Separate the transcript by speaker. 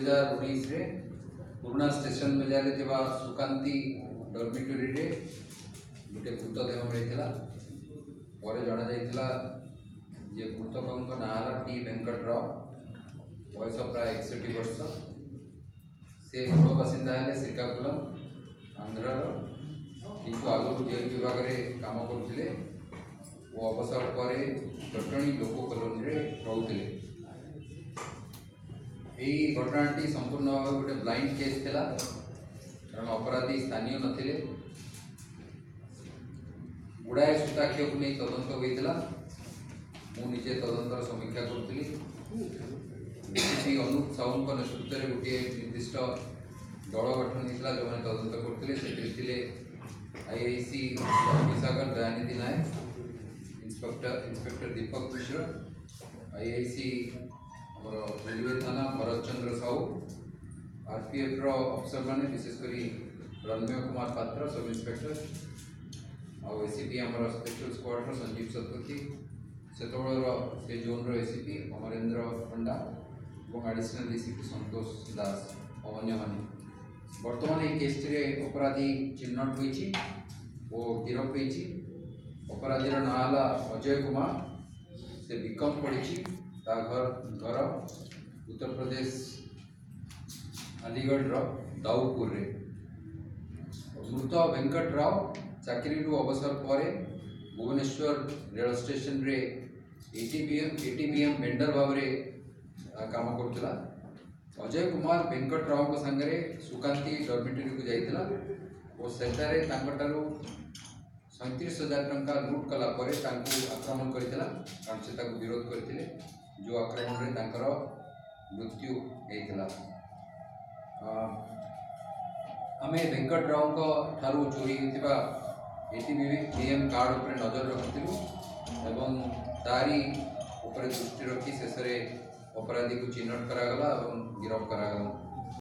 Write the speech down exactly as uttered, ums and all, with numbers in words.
Speaker 1: हजार उन्नीस रे पुराना स्टेशन बाजार रे थिबा सुकांती डॉर्मिटरी रे गोटे मृतदेह मिलता। पर जना जाइथिला जे मृतक ना टी वेंकट राव, बयस प्राय एकसठ वर्ष। से मूल बासिंदा है श्रीकाकुलम आंध्र, किंतु आगुरी जेल विभाग में काम करते और अवसर पर जटणी लोक कॉलोनी में रोते। यही घटनाटी संपूर्ण भाव गोटे ब्लाइंड केस थिला, कारण अपराधी स्थानीय नथिले। गुड़ाए सूताक्ष को नहीं तदंत होता। मु निजे तदंतर समीक्षा करी एसीपी अनूप साहू नेतृत्व में गोटे निर्दिष्ट दल गठन होता जो मैंने तदंत करते। से आईआईसी विशाखर Dayanidhi Nayak, inspector inspector Deepak Mishra, IIC railway थाना भरत चंद्र साहू, आरपीएफ अफसर मैंने विशेषकर रणमय कुमार पात्र सब इंस्पेक्टर, और एसीपी आमर स्पेशल स्क्वाड्र संजीव शतपथी, सेतबेलर से जोन एसीपी अमरेंद्र पंडा और एडिशनल एसीपी संतोष दास और अन्य माने। बर्तमान ये केस अपराधी चिन्हट हो गिरफ होती। अपराधीर ना है अजय कुमार, से बिकम पड़ी घर घर उत्तर प्रदेश अलीगढ़ दाऊदपुर रे। मृत वेंकट राव चाकरी अवसर पर भुवनेश्वर रेल स्टेशन रे एटीबीएम एटीबीएम वेंडर भाव में काम करुला। अजय कुमार वेंकट राव सांगे सुकांती डॉर्मिटरी को जाइला और सेठारे सैंतीस हजार टंका लुट कलापर आक्रमण करता, कारण से विरोध करते, जो आक्रमण में मृत्यु होता। आम वेंकट राव ठारू चोरी होता एटीबीएम कार्ड उपर नजर रखिलु एवं तारी उपर दृष्टि रखी शेष अपराधी को चिन्हट करागला और गिरफ्त करागला।